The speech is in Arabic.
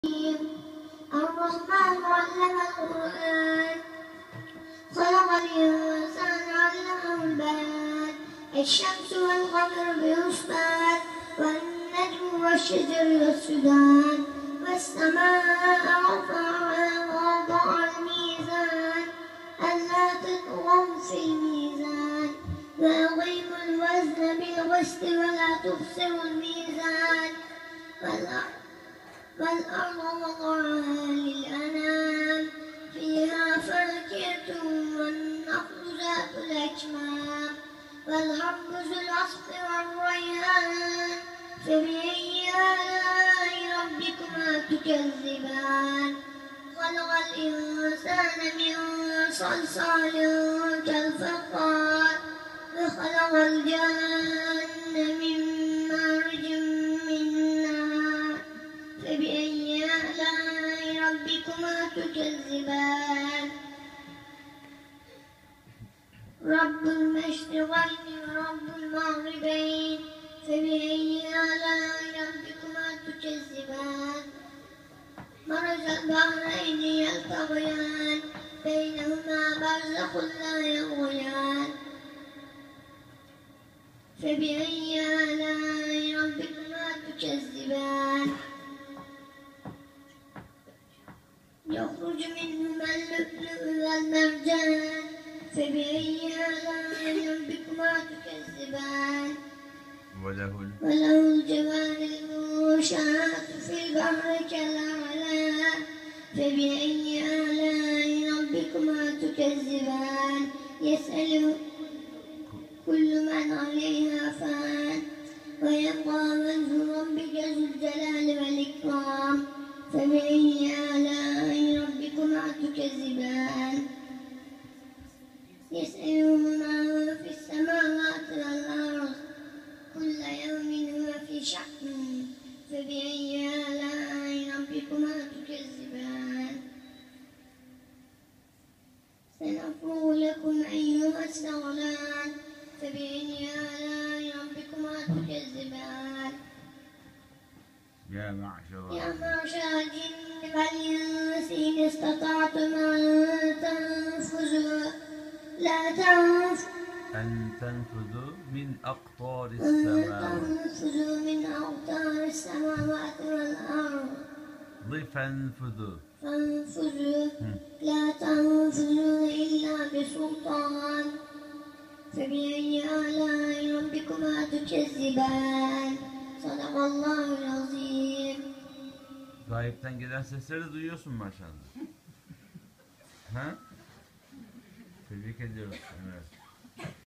الرحمن علم القرآن خلق الإنسان علمه البيان الشمس والقمر بحسبان والنجم والشجر يسجدان والسماء رفعها ووضع الميزان ألا تطغوا في الميزان وأقيموا الوزن بالقسط ولا تخسروا الميزان والأرض وضعها للأنام فيها فاكهة والنخل ذات الأكمام والحب ذو العصف والريحان فبأي آلاء ربكما تكذبان خلق الإنسان من صلصال كالفخار وخلق الجن من مارج من نار فبأي آلاء ربكما تكذبان رب المشرقين ورب المغربين فبأي آلاء ربكما تكذبان مرج البحرين يلتقيان بينهما برزخ لا يبغيان فبأي آلاء ربكما تكذبان يخرج منهما اللؤلؤ والمرجان فبأي آلاء ربكما تكذبان وله الجوار المنشآت في البحر كالأعلام فبأي آلاء ربكما تكذبان يسأل كل من عليها فان ويبقى وجه ربك ذو الجلال والإكرام فبأي آلاء ربكما تكذبان يسأله من في السماوات والأرض كل يوم هو في شأن فبأي آلاء ربكما تكذبان سنفرغ لكم أيها الثقلان فبأي آلاء ربكما تكذبان يا معشر الجن والإنس إن استطعتم أن تنفذوا من أقطار السماوات والأرض فانفذوا لا تنفذون إلا بسلطان فبأي آلاء ربكما تكذبان صدق الله العظيم. Gayipten gelen sesleri duyuyorsun maşallah. Ha? Tebrik ediyoruz. Evet.